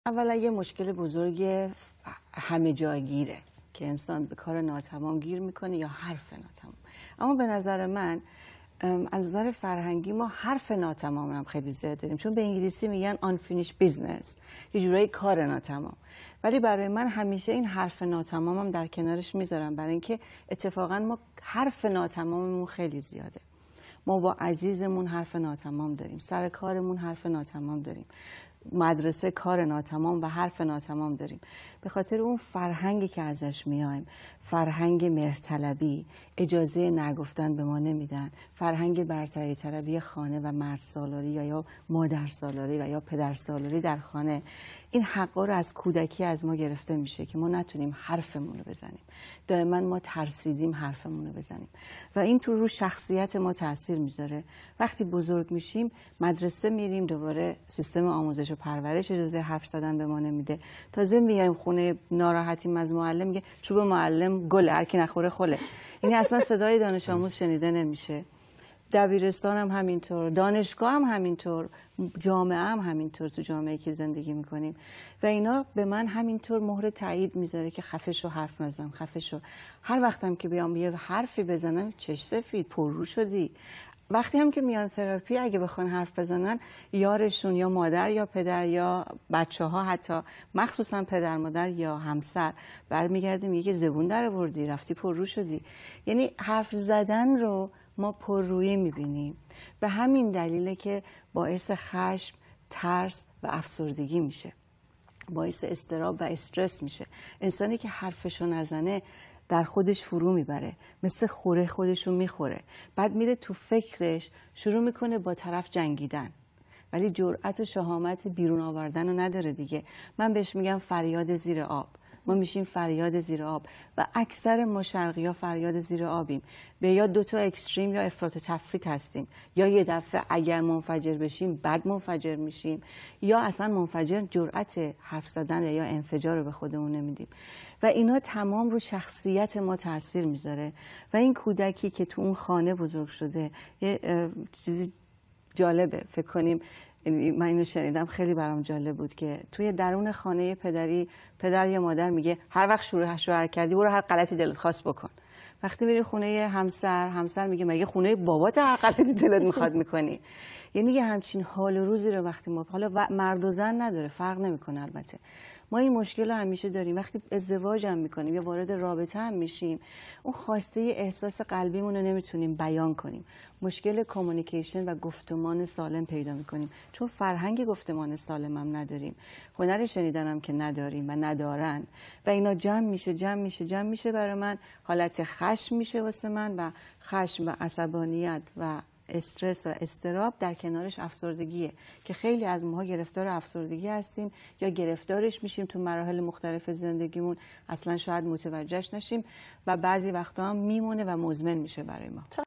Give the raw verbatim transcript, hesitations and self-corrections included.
اولا یه مشکل بزرگ همه جاگیره که انسان به کار ناتمام گیر میکنه یا حرف ناتمام. اما به نظر من از نظر فرهنگی ما حرف ناتمام هم خیلی زیاد داریم، چون به انگلیسی میگن unfinished business، یه جورایی کار ناتمام. ولی برای من همیشه این حرف ناتمام هم در کنارش میذارم، برای اینکه اتفاقا ما حرف ناتماممون خیلی زیاده. ما با عزیزمون حرف ناتمام داریم، سر کارمون حرف ناتمام داریم، مدرسه کار ناتمام و حرف ناتمام داریم. به خاطر اون فرهنگی که ازش میایم، فرهنگ مهرطلبی، اجازه نگفتن به ما نمیدن، فرهنگ برتری طلبی خانه و مرد سالاری یا یا مادر سالاری و یا پدر سالاری در خانه، این حقا رو از کودکی از ما گرفته میشه که ما نتونیم حرفمون رو بزنیم. دائما ما ترسیدیم حرفمون رو بزنیم و این تو رو شخصیت ما تاثیر میذاره. وقتی بزرگ میشیم مدرسه میریم، دوباره سیستم آموزش و پرورش اجازه حرف زدن به ما نمیده. تازه میایم خونه ناراحتیم از معلم، میگه چوب معلم گل، هر کی نخوره خله. این اصلا صدای دانش آموز شنیده نمیشه. دبیرستان هم همینطور، دانشگاه هم همینطور، جامعه هم همینطور، تو جامعه که زندگی میکنیم و اینا به من همینطور مهر تایید میذاره که خفه شو، حرف نزن، خفه شو. هر وقتم که بیام یه حرفی بزنم چش سفید، پررو شدی. وقتی هم که میان تراپی اگه بخوان حرف بزنن، یارشون یا مادر یا پدر یا بچه ها، حتی مخصوصا پدر مادر یا همسر، برمیگرده میگه که زبون در آوردی، رفتی پررو شدی. یعنی حرف زدن رو ما پررویی میبینیم. به همین دلیله که باعث خشم، ترس و افسردگی میشه، باعث اضطراب و استرس میشه. انسانی که حرفشو نزنه در خودش فرو میبره، مثل خوره خودشو میخوره، بعد میره تو فکرش شروع میکنه با طرف جنگیدن، ولی جرأت و شهامت بیرون آوردن رو نداره دیگه. من بهش میگم فریاد زیر آب. ما میشیم فریاد زیر آب و اکثر ما شرقی ها فریاد زیر آبیم. به یا دوتا اکستریم یا افراط و تفریط هستیم، یا یه دفعه اگر منفجر بشیم بعد منفجر میشیم، یا اصلا منفجر جرأت حرف زدن یا انفجار رو به خودمون نمیدیم و اینا تمام رو شخصیت ما تاثیر میذاره. و این کودکی که تو اون خانه بزرگ شده، یه چیزی جالبه، فکر کنیم من اینو شنیدم خیلی برام جالب بود که توی درون خانه پدری، پدر یا مادر میگه هر وقت شروع شوهر کردی برو هر غلطی دلت خواست بکن. وقتی میری خونه همسر، همسر میگه مگه خونه بابات هر غلطی دلت میخواد میکنی. یعنی یه همچین حال و روزی رو وقتی ما، حالا مرد و زن نداره، فرق نمیکنه البته، ما این مشکل رو همیشه داریم. وقتی ازدواج هم میکنیم یا وارد رابطه هم میشیم، اون خواسته احساس قلبیمون رو نمیتونیم بیان کنیم، مشکل کامیونیکیشن و گفتمان سالم پیدا میکنیم، چون فرهنگ گفتمان سالم هم نداریم، هنر شنیدن هم که نداریم و ندارن و اینا جمع میشه جمع میشه جمع میشه. برای من حالت خشم میشه واسه من و خشم و عصبانیت و استرس و اضطراب در کنارش افسردگیه که خیلی از ماها گرفتار افسردگی هستیم یا گرفتارش میشیم تو مراحل مختلف زندگیمون، اصلا شاید متوجهش نشیم و بعضی وقتا هم میمونه و مزمن میشه برای ما.